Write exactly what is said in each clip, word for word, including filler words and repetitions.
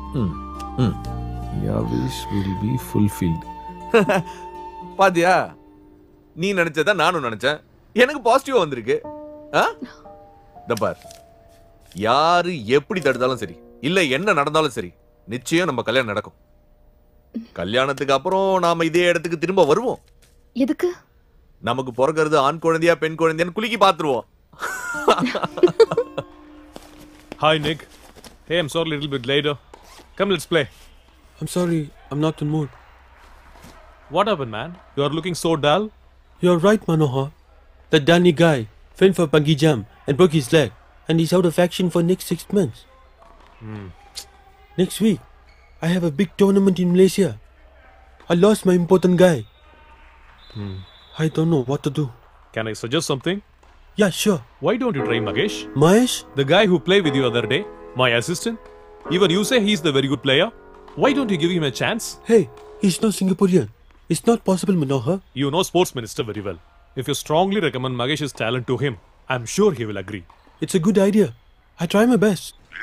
ம் ம் your wish will be fulfilled. பாத்தியா, நீ நினைச்சதா நானும் நினைச்சேன். எனக்கு பாசிட்டிவா வந்திருக்கு. பார், யாரு எப்படி தடுத்தாலும் சரி, இல்ல என்ன நடந்தாலும் சரி, நிச்சயம் நம்ம கல்யாணம் நடக்கும். கல்யாணத்துக்கு அப்புறம் நாம இதே இடத்துக்கு திரும்ப வருவோம். எதுக்கு? நமக்கு பிறக்கிறது ஆண் குழந்தையா பெண் குழந்தையான்னு குலுக்கி பாத்துருவோம். Hi Nick. Hey, I'm sorry a little bit later. Come, let's play. I'm sorry, I'm not in mood. What happened, man? You are looking so dull. You're right, Manohar. That Danny guy fell for bungee jump and broke his leg, and he's out of action for next six months. Hmm. Next week, I have a big tournament in Malaysia. I lost my important guy. Hmm. I don't know what to do. Can I suggest something? Yeah, sure. Why don't you try Mahesh? Mahesh? The guy who played with you other day, my assistant. Even you say he's the very good player. Why don't you give him a chance? Hey, he's not Singaporean. It's not possible, Manohar. You know sports minister very well. If you strongly recommend Magesh's talent to him, I'm sure he will agree. It's a good idea. I try my best.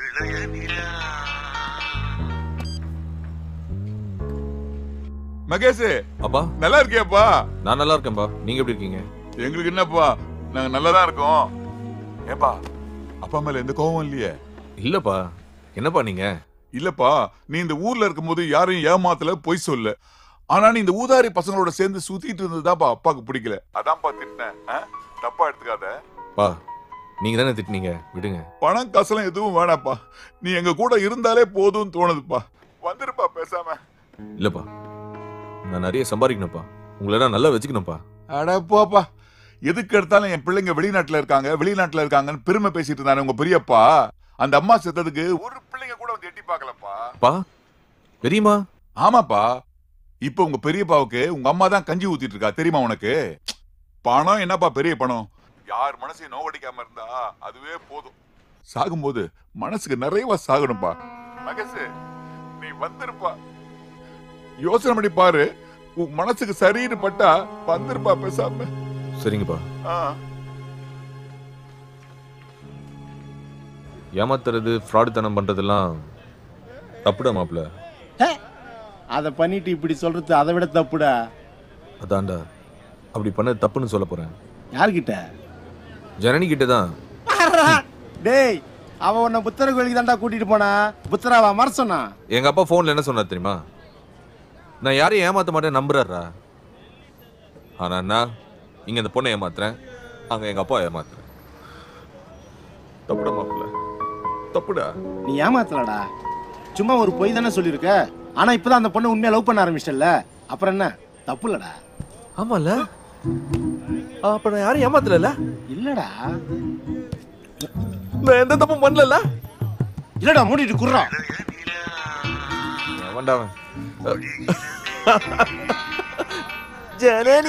Mahesh, அப்பா நல்லா இருக்கியாப்பா? நான் நல்லா இருக்கேன்பா. நீங்க எப்படி இருக்கீங்க? எங்களுக்கு என்னப்பா, நாங்க நல்லா தான் இருக்கோம். ஏப்பா, அப்பா மேல எந்த கோவம் இல்லையே? இல்லப்பா. என்னப்பா நீங்க? இல்லப்பா, நீ இந்த ஊர்ல இருக்கும்போது யாரையும் ஏமாத்தல, பொய் சொல்ல. ஆனா நீ இந்த ஊதாரி பசங்களோட சேர்ந்து சுத்திட்டு இருந்ததுதான்ப்பா அப்பாக்கு பிடிக்கல. அதான்ப்பா திட்டினேன். தப்பா எடுத்துக்காத. பா, நீங்க தானே திட்டினீங்க, விடுங்க. பணம் காசெல்லாம் எதுவும் வேணாப்பா. நீ எங்க கூட இருந்தாலே போதும் தோணுதுப்பா. வந்துருப்பா பேசாம. இல்லப்பா, நான் நிறைய சம்பாதிக்கணும்ப்பா. உங்களை நான் நல்லா வச்சுக்கணும்ப்பா. அட போப்பா, எதுக்கு எடுத்தாலும் என் பிள்ளைங்க வெளிநாட்டுல இருக்காங்க வெளிநாட்டுல இருக்காங்கன்னு பெருமை பேசிட்டு இருந்தானே உங்க பெரியப்பா. அந்த அம்மா செத்ததுக்கு ஒரு பிள்ளைங்க கூட வந்து எட்டி பார்க்கலப்பா. பா, பெரியம்மா? ஆமாப்பா. இப்ப உங்க பெரியப்பாவுக்கு உங்க அம்மா தான் கஞ்சி ஊத்திட்டு இருக்கா, தெரியுமா உனக்கு? பணம் என்னப்பா பெரிய பணம்? யார் மனசையும் நோவடிக்காம இருந்தா அதுவே போதும். சாகும்போது மனசுக்கு நிறைவா சாகணும்பா. மகேஷ், நீ வந்திருப்பா. யோசனை பண்ணி பாரு. உன் மனசுக்கு சரின்னு பட்டா வந்திருப்பா பேசாம. சரிங்கப்பா. ஏமாத்துறது, ஃப்ராடுத்தனம் பண்றதெல்லாம் தப்புடா மாப்ள. அத பண்ணிட்டு இப்படி சொல்றது அதை விட தப்புடா. அதான்டா, அப்படி பண்ண தப்புன்னு சொல்ல போறேன். யார்கிட்ட? ஜனனி கிட்ட தான். டேய், அவ உன்னை புத்தர கோயிலுக்கு தான்டா கூட்டிட்டு போனா. புத்தராவா மற சொன்னா? எங்க அப்பா போன்ல என்ன சொன்னார் தெரியுமா? நான் யாரையும் ஏமாத்த மாட்டேன் நம்புறாரா. ஆனா நான் இங்க இந்த பொண்ணை ஏமாத்துறேன், அங்க எங்க அப்பா ஏமாத்துறேன். தப்புடா மாப்ள, தப்புடா. நீ ஏமாத்தலடா, சும்மா ஒரு பொய் தானே சொல்லியிருக்க. ஆனா இப்பதான் அந்த பொண்ணை உண்மையா லவ் பண்ண ஆரம்பிச்சிட்டல, அப்புறம் என்ன தப்பு இல்லடா? ஆமால, அப்ப நான் யாரையும் ஏமாத்தல. இல்லடா, நான் எந்த தப்பும் பண்ணல. இல்லடா, மூடிட்டு குர்றா. வேண்டாம் ஜனனி.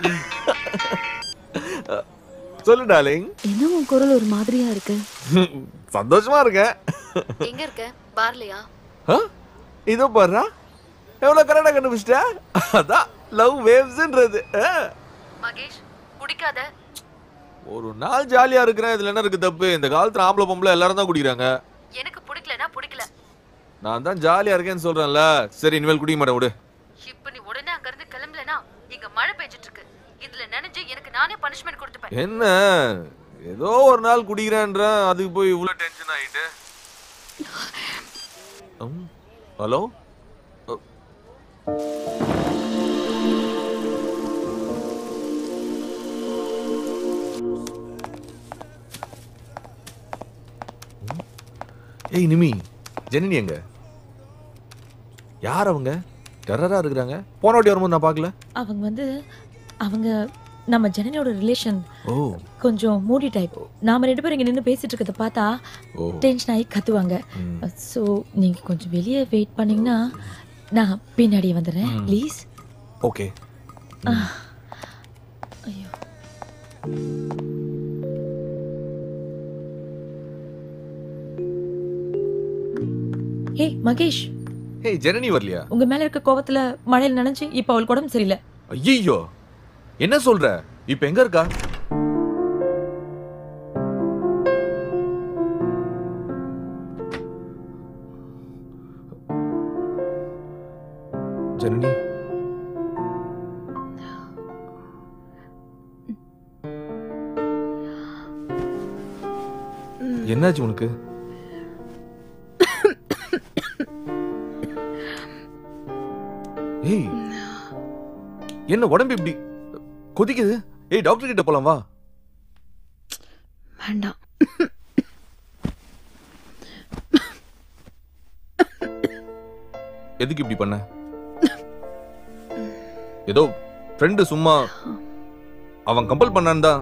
சொல்லு டார்லிங். என்ன உன் குரல் ஒரு மாதிரியா இருக்கு? சந்தோஷமா இருக்கேன். எங்க இருக்க? பார்லையா? இதோ பாருடா, எவ்வளவு கரெக்டா கண்டுபிடிச்சிட்ட. அதான் லவ் வேவ்ஸ்ன்றது. மகேஷ், குடிக்காத. ஒரு நாள் ஜாலியா இருக்கிறேன், இதுல என்ன இருக்கு தப்பு? இந்த காலத்துல ஆம்பளை பொம்பளை எல்லாரும் தான் குடிக்கிறாங்க. எனக்கு பிடிக்கலனா பிடிக்கல. நான் தான் ஜாலியா இருக்கேன்னு சொல்றேன்ல. சரி, இனிமேல் குடிக்க மாட்டேன், விடு. இப்ப நீ உடனே அங்க இருந்து கிளம்பலனா இங்க மழை பெஞ்சிட்டு இருக்கு. இதுல நினைஞ்சு எனக்கு நானே பனிஷ்மென்ட் கொடுத்துப்பேன். என்ன ஏதோ ஒரு நாள் குடிக்கிறேன்ற, அதுக்கு போய் இவ்வளவு டென்ஷன் ஆயிட்டு. ஹலோ, ஏய் நிமி, ஜனனி எங்க? யார் அவங்க? டெரரா இருக்கிறாங்க. போன வாட்டி வரும்போது நான் பார்க்கல. அவங்க வந்து அவங்க நம்ம ஜனனியோட ரிலேஷன். ஓ, கொஞ்சம் மூடி டைப். நாம ரெண்டு பேரும் இங்க நின்று பேசிட்டு இருக்கத பார்த்தா டென்ஷன் ஆகி கத்துவாங்க. ஸோ நீங்க கொஞ்சம் வெளியே வெயிட் பண்ணீங்கன்னா நான் பின்னாடியே வந்துடுறேன், ப்ளீஸ். ஓகே. ஐயோ, ஹே மகேஷ். ஹே ஜனனி வரலையா? உங்க மேல இருக்க கோவத்துல மழையில நனைஞ்சு இப்ப அவளுக்கு உடம்பு சரியில்லை. ஐயோ, என்ன சொல்ற? இப்ப எங்க இருக்கா? ஜனனி, என்னாச்சு உனக்கு? ஏய், என்ன உடம்பு இப்படி கொதிக்குது? ஏய், டாக்டர் கிட்ட போலாம் வா. வேண்டாம். எதுக்கு இப்படி பண்ண? ஏதோ ஃப்ரெண்டு சும்மா அவன் கம்பல் பண்ணான் தான்.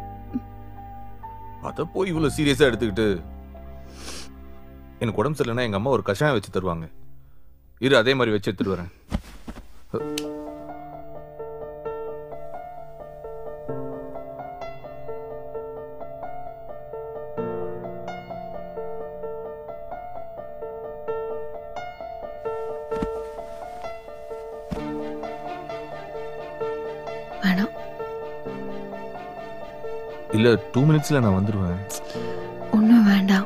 அத போய் இவ்வளவு சீரியஸா எடுத்துக்கிட்டு. எனக்கு உடம்பு சரியில்லைன்னா எங்க அம்மா ஒரு கஷாயம் வச்சு தருவாங்க. இரு, அதே மாதிரி வச்சு எடுத்துட்டு வரேன். வேணாம். இல்ல, டூ மினிட்ஸ்ல நான் வந்துருவேன். ஒன்றும் வேண்டாம்.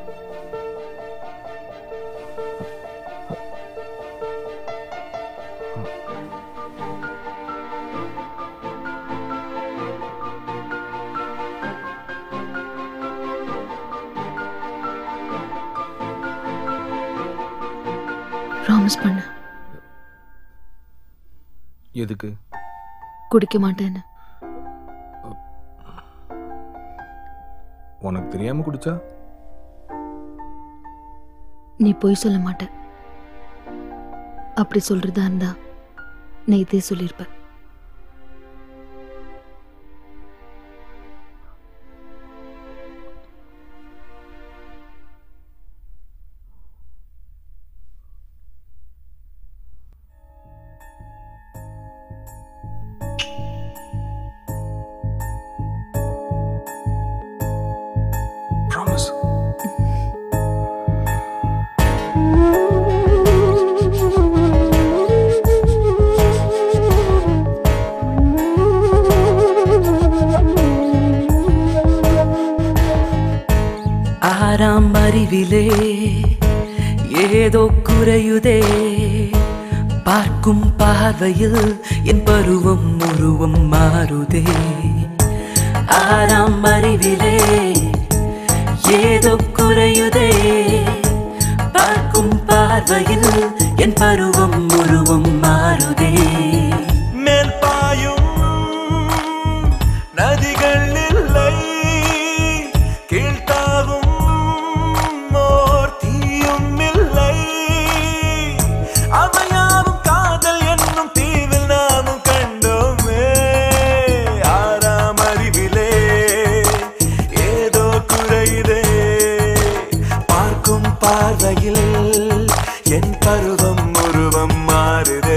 ப்ராமிஸ் பண்ணு. எதுக்கு? குடிக்க மாட்டேன்னு. உனக்கு தெரியாம குடிச்சா? நீ பொய் சொல்ல மாட்ட. அப்படி சொல்றதா இருந்தா நீ இதே சொல்லிருப்ப. ஆறாம் அறிவிலே ஏதோ குறையுதே, பார்க்கும் பார்வையில் என் பருவம் உருவம் மாறுதே. ஆறாம் அறிவிலே ஏதோ குறையுதே, பார்க்கும் பார்வையில் என் பருவம் உருவம் மாறுதே. மேல் பாயும் நதிகள் இல்லை, கீழ்த்தாவும் என் பருவம் உருவம் மாறுதே.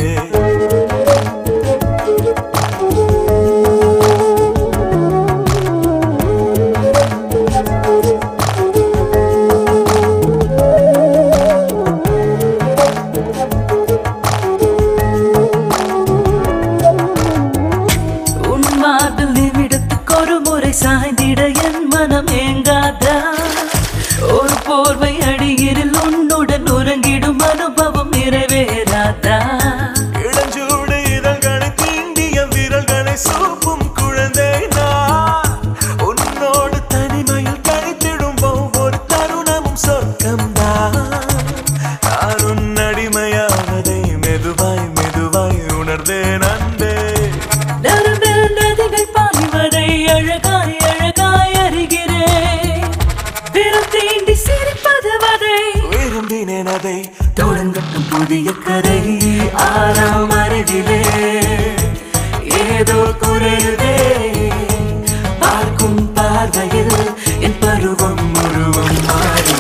உன் மார்பில் நிமிடத்துக்கு ஒரு முறை சாய்ந்திட என் மனம் ஏங்காதா? ஒரு போர்வை அடியில் உன்னுடன் உறங்கிடும் அனுபவம் நிறைவேறாதா? இளஞ்சூடு இதழ்களை தீண்டிய விரல்களை சூப்பும் குழந்தை நான். உன்னோடு தனிமையில் கழித்திடும் ஒவ்வொரு தருணமும் சொர்க்கம்தான். நான் உன் அடிமையாவதை மெதுவாய் மெதுவாய் உணர்ந்தேன் அன்பே. நரம்பில் நதிகள் பாய்வதை அழகாய் அழகாய் அறிகிறேன். விரும்பி சிரிப்பது வதை விரும்பினேன், அதை தொடங்கட்டும் புதிய கதை. ஆறாம் அறிவிலே ஏதோ குறையுதே, பார்க்கும் பார்வையில் என் பருவம் உருவம் மாறுதே.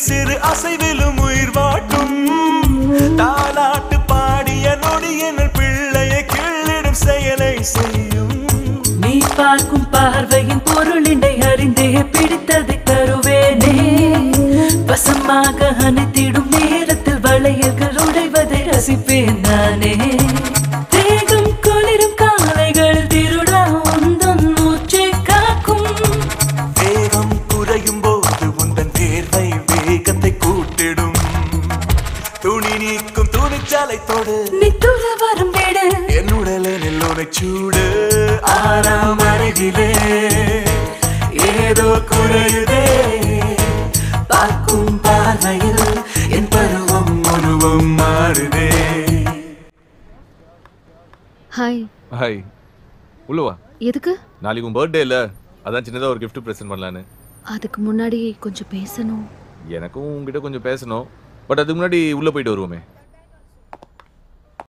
சிறு அசைவிலும் உயிர் வாட்டும் தாலாட்டு பாடிய நொடியின் பிள்ளையை கிள்ளிடும் செயலை செய்யும் நீ பார்க்கும் பார்வையின் பொருளினை அறிந்தே பிடித்ததை தருவேனே வசமாக அனைத்திடும் நேரத்தில் வளையல்கள் உடைவதை ரசிப்பேன் நானே தேகம் குளிரும் காலைகள் திருடா உந்தன் மூச்சை காக்கும் வேகம் குறையும் போது உந்தன் வேர்வை வேகத்தை கூட்டிடும் துணி நீக்கும் துணிச்சாலை தொடு நீ துற வரும் வீடு என் உடலில் உனை சூடு ஆறாம் அருகிலே ஏதோ குறையுதே பார்க்கும் பார்வையில் என் பருவம் உருவம் மாறுதே. ஹாய். ஹாய். உள்ள வா. எதுக்கு? நாளைக்கு உன் பர்த்டே இல்ல, அதான் சின்னதா ஒரு gift present பண்ணலான்னு. அதுக்கு முன்னாடி கொஞ்சம் பேசணும். எனக்கும் உங்ககிட்ட கொஞ்சம் பேசணும். பட் அதுக்கு முன்னாடி உள்ள போயிட்டு வருவோமே.